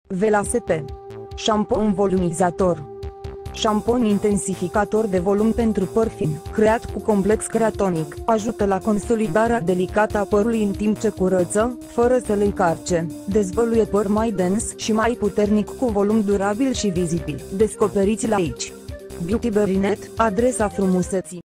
VLASP. Șampon volumizator. Șampon intensificator de volum pentru păr fin, creat cu complex creatonic, ajută la consolidarea delicată a părului în timp ce curăță, fără să le încarce, dezvăluie păr mai dens și mai puternic cu volum durabil și vizibil. Descoperiți-l aici. Beauty Berinet, adresa frumuseții.